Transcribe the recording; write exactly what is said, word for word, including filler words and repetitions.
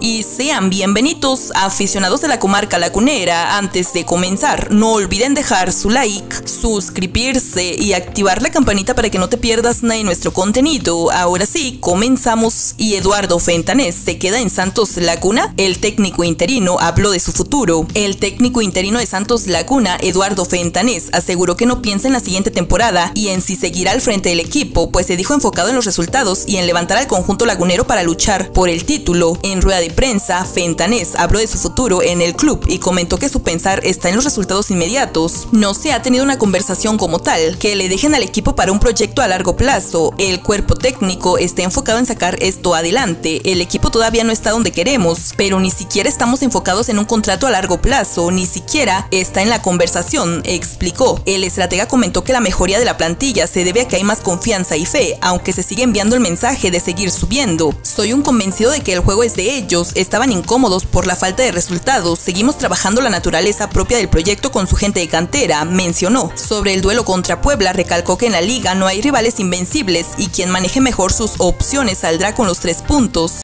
Y sean bienvenidos aficionados de la comarca lagunera. Antes de comenzar, no olviden dejar su like, suscribirse y activar la campanita para que no te pierdas nada de nuestro contenido. Ahora sí, comenzamos. Y Eduardo Fentanés se queda en Santos Laguna. El técnico interino habló de su futuro. El técnico interino de Santos Laguna, Eduardo Fentanés, aseguró que no piensa en la siguiente temporada y en si seguirá al frente del equipo, pues se dijo enfocado en los resultados y en levantar al conjunto lagunero para luchar por el título. En rueda de prensa, Fentanés habló de su futuro en el club y comentó que su pensar está en los resultados inmediatos. No se ha tenido una conversación como tal, que le dejen al equipo para un proyecto a largo plazo. El cuerpo técnico está enfocado en sacar esto adelante. El equipo todavía no está donde queremos, pero ni siquiera estamos enfocados en un contrato a largo plazo, ni siquiera está en la conversación, explicó. El estratega comentó que la mejoría de la plantilla se debe a que hay más confianza y fe, aunque se sigue enviando el mensaje de seguir subiendo. Soy un convencido de que el juego es de ellos, estaban incómodos por la falta de resultados, seguimos trabajando la naturaleza propia del proyecto con su gente de cantera, mencionó. Sobre el duelo contra Puebla, recalcó que en la liga no hay rivales invencibles y quien maneje mejor sus opciones saldrá con los tres puntos.